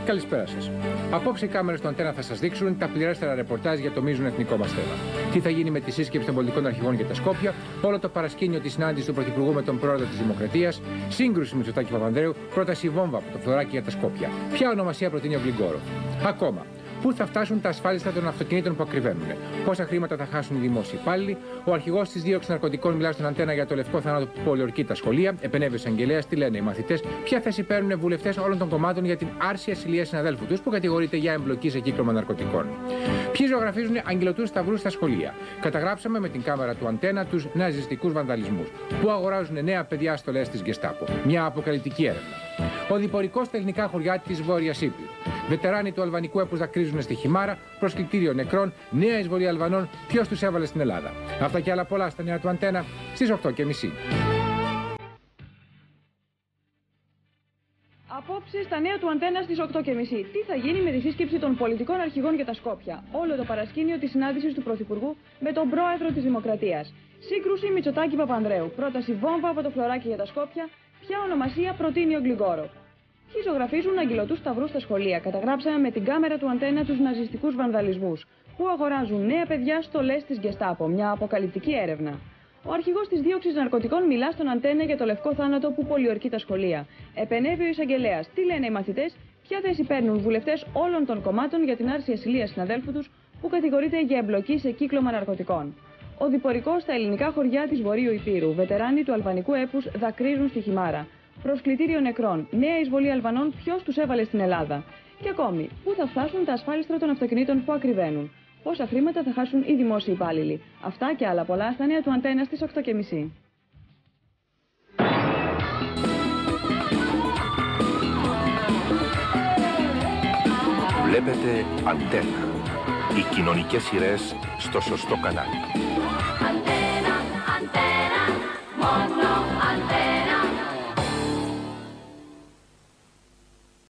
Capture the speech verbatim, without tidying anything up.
Καλησπέρα σας. Απόψε οι κάμερες του Αντένα θα σας δείξουν τα πληρέστερα ρεπορτάζ για το μείζον εθνικό μας θέμα. Τι θα γίνει με τη σύσκεψη των πολιτικών αρχηγών για τα Σκόπια, όλο το παρασκήνιο της συνάντησης του Πρωθυπουργού με τον πρόεδρο της Δημοκρατίας, σύγκρουση Μητσοτάκη Παπανδρέου, πρόταση βόμβα από το Φλωράκι για τα Σκόπια. Ποια ονομασία προτείνει ο Γκλιγκόρο. Ακόμα. Πού θα φτάσουν τα ασφάλιστα των αυτοκινήτων που ακριβένουν, πόσα χρήματα θα χάσουν οι δημόσιοι υπάλληλοι, ο αρχηγός της δίωξης ναρκωτικών μιλά στον Αντένα για το λευκό θάνατο που πολιορκεί τα σχολεία, επενέβη ο εισαγγελέας, τι λένε οι μαθητές, ποια θέση παίρνουν βουλευτές όλων των κομμάτων για την άρση ασυλίας συναδέλφου τους που κατηγορείται για εμπλοκή σε κύκλωμα ναρκωτικών. Ποιοι ζωγραφίζουν αγγελωτούς σταυρούς στα σχολεία. Καταγράψαμε με την κάμερα του Αντένα τους ναζιστικούς βανδαλισμούς. Πού αγοράζουν νέα παιδιά στολές της Γκεστάπο. Μια αποκαλυπτική έρευνα. Ο διπορικός στα ελληνικά χωριά της Βόρειας Ήπειρου. Βετεράνοι του αλβανικού έπους δακρύζουν στη Χιμάρα, προσκλητήριο νεκρών, νέα εισβολή Αλβανών, ποιος τους έβαλε στην Ελλάδα. Αυτά και άλλα πολλά στα νέα του Αντένα στις οκτώ και μισή. Απόψε στα νέα του Αντένα στις οκτώ και μισή. Τι θα γίνει με τη σύσκεψη των πολιτικών αρχηγών για τα Σκόπια. Όλο το παρασκήνιο της συνάντησης του Πρωθυπουργού με τον πρόεδρο της Δημοκρατίας. Σύγκρουση Μητσοτάκη Παπανδρέου. Πρόταση βόμβα από το Φλωράκι για τα Σκόπια. Ποια ονομασία προτείνει ο Γκλιγκόρο. Ποιοι ζωγραφίζουν αγγελωτούς σταυρούς στα σχολεία. Καταγράψαμε με την κάμερα του Αντένα τους ναζιστικούς βανδαλισμούς. Πού αγοράζουν νέα παιδιά στολές της Γκεστάπο. Μια αποκαλυπτική έρευνα. Ο αρχηγός της δίωξης ναρκωτικών μιλά στον Αντένα για το λευκό θάνατο που πολιορκεί τα σχολεία. Επενέβη ο εισαγγελέας. Τι λένε οι μαθητές, ποια θέση παίρνουν βουλευτές όλων των κομμάτων για την άρση ασυλίας συναδέλφου τους που κατηγορείται για εμπλοκή σε κύκλωμα ναρκωτικών. Ο διπορικός στα ελληνικά χωριά της Βορείου Ηπείρου. Βετεράνοι του αλβανικού έπους δακρύζουν στη Χιμάρα. Προσκλητήριο νεκρών. Νέα εισβολή Αλβανών. Ποιος τους έβαλε στην Ελλάδα. Και ακόμη, πού θα φτάσουν τα ασφάλιστρα των αυτοκινήτων που ακριβένουν. Πόσα χρήματα θα χάσουν οι δημόσιοι υπάλληλοι. Αυτά και άλλα πολλά στα νέα του Αντένα στις οκτώ και μισή. Βλέπετε Αντένα. Οι κοινωνικές σειρές στο σωστό κανάλι.